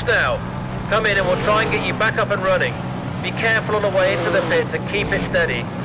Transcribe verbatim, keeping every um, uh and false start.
box now. Come in and we'll try and get you back up and running. Be careful on the way into the pits and keep it steady.